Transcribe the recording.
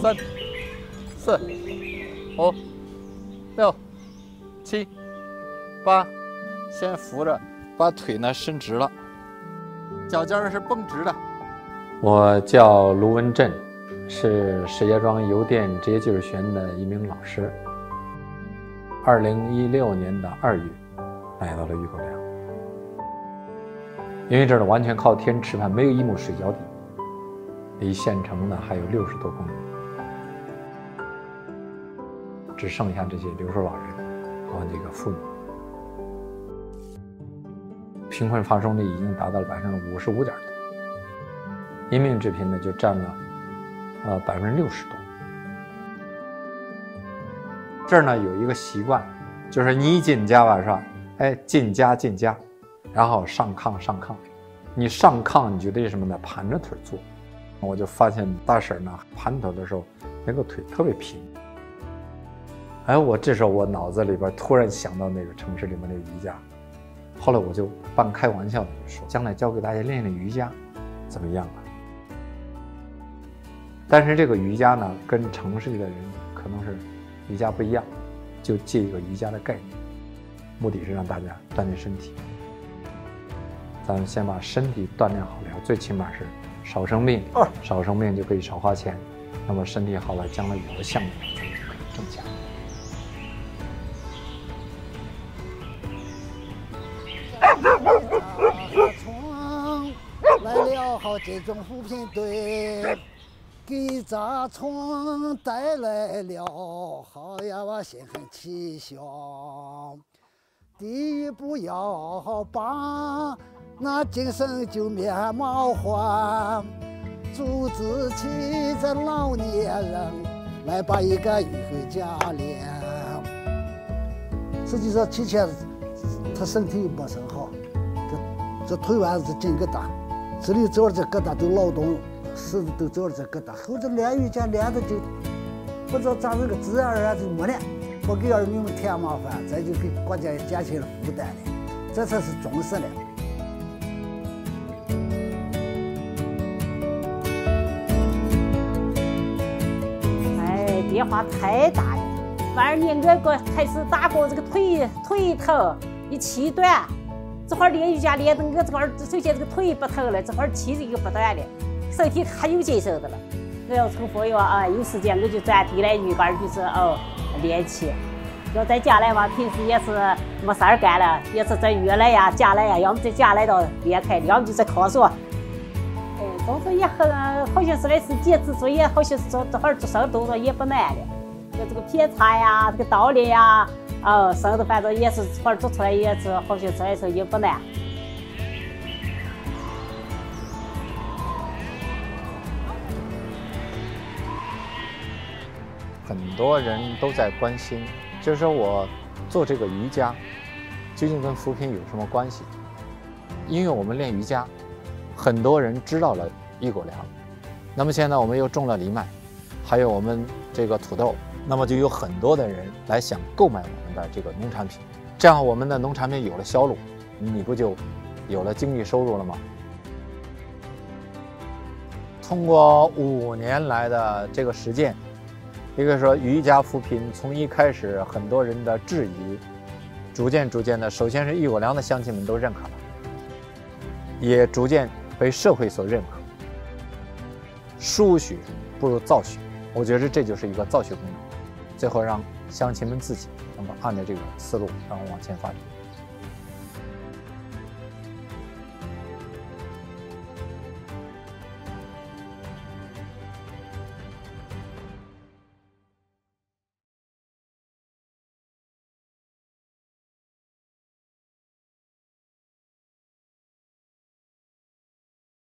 3、4、5、6、7、8，先扶着，把腿呢伸直了，脚尖儿是绷直的。我叫卢文振，是石家庄邮电职业技术学院的一名老师。2016年的2月，来到了玉狗梁，因为这儿完全靠天吃饭，没有一亩水浇地，离县城呢还有60多公里，只剩下这些留守老人和这个妇女。贫困发生率已经达到了55.多%，因病致贫呢就占了60%多。这儿呢有一个习惯，就是你一进家吧，是吧？哎，进家，然后上炕。你上炕你就得什么呢？盘着腿坐。我就发现大婶呢盘腿的时候，那个腿特别平。哎，这时候我脑子里边突然想到那个城市里面那个瑜伽，后来我就半开玩笑的说，将来教给大家练练瑜伽，怎么样啊？但是这个瑜伽呢，跟城市里的人可能是瑜伽不一样，就借一个瑜伽的概念，目的是让大家锻炼身体。咱们先把身体锻炼好了，最起码是少生病，少生病就可以少花钱。那么身体好了，将来有了项目就可以挣钱。 来了好这种扶贫队，给咱村带来了好呀，我心很气象。第一步要把那精神就面貌还，组织起这老年人来把一个与会家练。实际上，提前他身体又不是很好，这腿腕子真疙瘩，这里走这疙瘩都劳动，是都走这疙瘩。后这练瑜伽练的就不知道咋这个自然而然就没了，不给儿女们添麻烦，这就给国家减轻了负担了，这才是重视了。 哎，变化太大了。反正你我开始打过这个腿疼，一气短。这会儿练瑜伽练的我这块儿，首先这个腿不疼了，这会儿气这个不短了，身体还有精神的了。我要从佛要有时间我就钻地来浴缸就是练气。要在家来嘛，平时也是没事儿干了，也是在院来呀、家来呀，要么在家来到练开的，要么就在课所。动作也很，好像是来是节制，所以好像是说这会儿做啥动作也不难了。这个劈叉呀，这个倒立呀，生的反正也是这会儿做出来也是好像做来说也不难。 很多人都在关心，就是说我做这个瑜伽，究竟跟扶贫有什么关系？因为我们练瑜伽，很多人知道了玉狗粮，那么现在我们又种了藜麦，还有我们这个土豆，那么就有很多的人来想购买我们的这个农产品，这样我们的农产品有了销路，你不就有了经济收入了吗？通过5年来的这个实践，一个说瑜伽扶贫，从一开始很多人的质疑，逐渐的，首先是玉狗粮的乡亲们都认可了，也逐渐被社会所认可。输血不如造血，我觉得这就是一个造血功能，最后让乡亲们自己能够按照这个思路然后往前发展。